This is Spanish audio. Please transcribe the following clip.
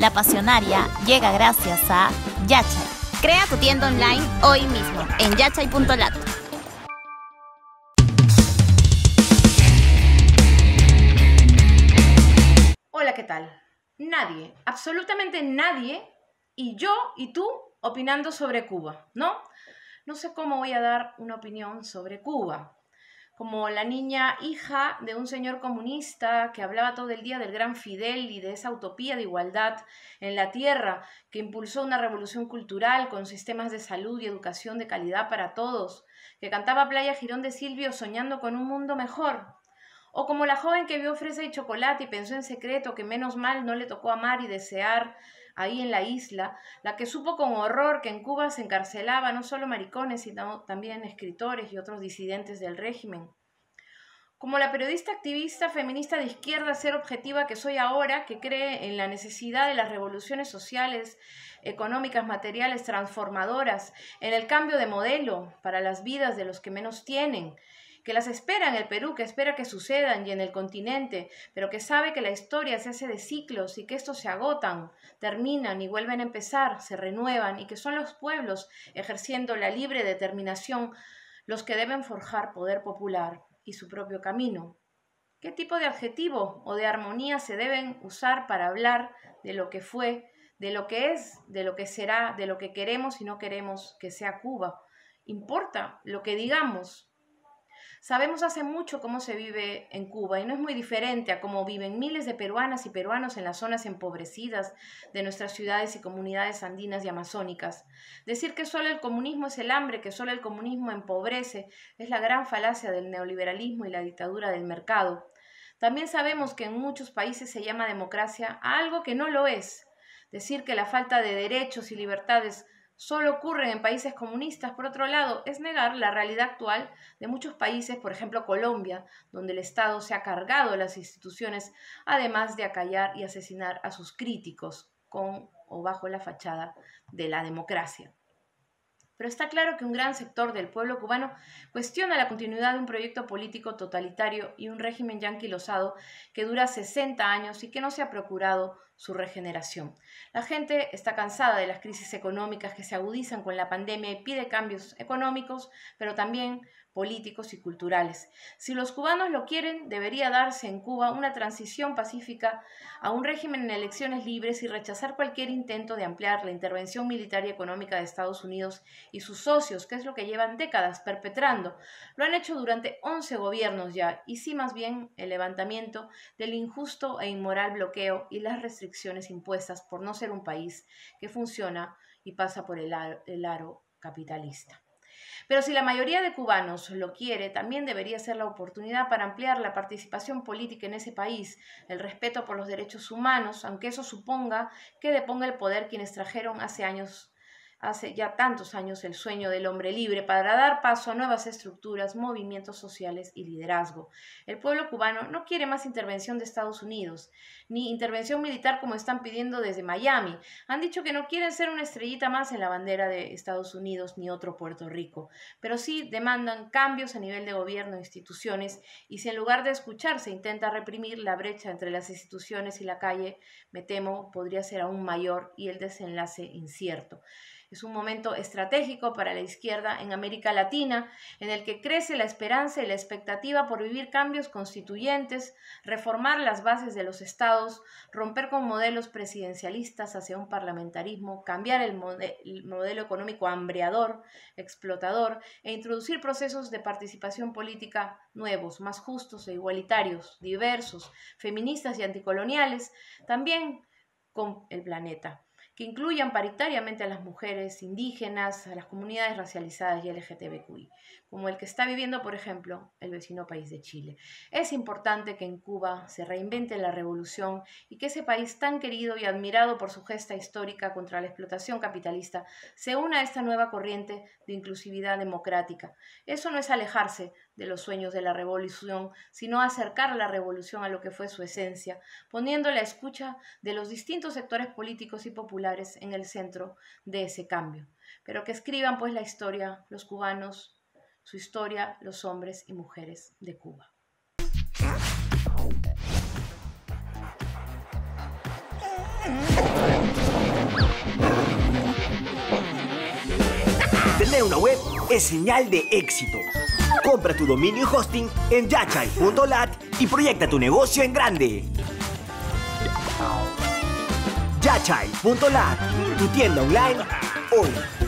La Pasionaria llega gracias a Yachay. Crea tu tienda online hoy mismo en yachay.lat. Hola, ¿qué tal? Nadie, absolutamente nadie, y yo y tú opinando sobre Cuba, ¿no? No sé cómo voy a dar una opinión sobre Cuba. Como la niña hija de un señor comunista que hablaba todo el día del gran Fidel y de esa utopía de igualdad en la tierra que impulsó una revolución cultural con sistemas de salud y educación de calidad para todos, que cantaba Playa Girón de Silvio soñando con un mundo mejor. O como la joven que vio Fresa y Chocolate y pensó en secreto que menos mal no le tocó amar y desear ahí en la isla, la que supo con horror que en Cuba se encarcelaba no solo maricones, sino también escritores y otros disidentes del régimen. Como la periodista activista feminista de izquierda ser objetiva que soy ahora, que cree en la necesidad de las revoluciones sociales, económicas, materiales, transformadoras, en el cambio de modelo para las vidas de los que menos tienen, que las espera en el Perú, que espera que sucedan y en el continente, pero que sabe que la historia se hace de ciclos y que estos se agotan, terminan y vuelven a empezar, se renuevan y que son los pueblos, ejerciendo la libre determinación, los que deben forjar poder popular y su propio camino. ¿Qué tipo de adjetivo o de armonía se deben usar para hablar de lo que fue, de lo que es, de lo que será, de lo que queremos y no queremos que sea Cuba? ¿Importa lo que digamos? Sabemos hace mucho cómo se vive en Cuba y no es muy diferente a cómo viven miles de peruanas y peruanos en las zonas empobrecidas de nuestras ciudades y comunidades andinas y amazónicas. Decir que solo el comunismo es el hambre, que solo el comunismo empobrece, es la gran falacia del neoliberalismo y la dictadura del mercado. También sabemos que en muchos países se llama democracia a algo que no lo es. Decir que la falta de derechos y libertades solo ocurren en países comunistas, por otro lado, es negar la realidad actual de muchos países, por ejemplo Colombia, donde el Estado se ha cargado las instituciones, además de acallar y asesinar a sus críticos con o bajo la fachada de la democracia. Pero está claro que un gran sector del pueblo cubano cuestiona la continuidad de un proyecto político totalitario y un régimen yanquilosado que dura 60 años y que no se ha procurado su regeneración. La gente está cansada de las crisis económicas que se agudizan con la pandemia y pide cambios económicos, pero también políticos y culturales. Si los cubanos lo quieren, debería darse en Cuba una transición pacífica a un régimen en elecciones libres y rechazar cualquier intento de ampliar la intervención militar y económica de Estados Unidos y sus socios, que es lo que llevan décadas perpetrando. Lo han hecho durante 11 gobiernos ya, y sí más bien el levantamiento del injusto e inmoral bloqueo y las restricciones impuestas por no ser un país que funciona y pasa por el aro capitalista. Pero si la mayoría de cubanos lo quiere, también debería ser la oportunidad para ampliar la participación política en ese país, el respeto por los derechos humanos, aunque eso suponga que deponga el poder quienes trajeron hace ya tantos años el sueño del hombre libre para dar paso a nuevas estructuras, movimientos sociales y liderazgo. El pueblo cubano no quiere más intervención de Estados Unidos, ni intervención militar como están pidiendo desde Miami. Han dicho que no quieren ser una estrellita más en la bandera de Estados Unidos ni otro Puerto Rico, pero sí demandan cambios a nivel de gobierno e instituciones, y si en lugar de escuchar se intenta reprimir, la brecha entre las instituciones y la calle, me temo, podría ser aún mayor y el desenlace incierto. Es un momento estratégico para la izquierda en América Latina, en el que crece la esperanza y la expectativa por vivir cambios constituyentes, reformar las bases de los estados, romper con modelos presidencialistas hacia un parlamentarismo, cambiar el modelo económico hambreador, explotador, e introducir procesos de participación política nuevos, más justos e igualitarios, diversos, feministas y anticoloniales, también con el planeta, que incluyan paritariamente a las mujeres indígenas, a las comunidades racializadas y LGTBQI, como el que está viviendo, por ejemplo, el vecino país de Chile. Es importante que en Cuba se reinvente la revolución y que ese país tan querido y admirado por su gesta histórica contra la explotación capitalista se una a esta nueva corriente de inclusividad democrática. Eso no es alejarse de los sueños de la revolución, sino acercar la revolución a lo que fue su esencia, poniendo la escucha de los distintos sectores políticos y populares en el centro de ese cambio. Pero que escriban pues la historia los cubanos, su historia los hombres y mujeres de Cuba. Tener una web es señal de éxito. Compra tu dominio y hosting en yachay.lat y proyecta tu negocio en grande. Yachay.lat, tu tienda online hoy.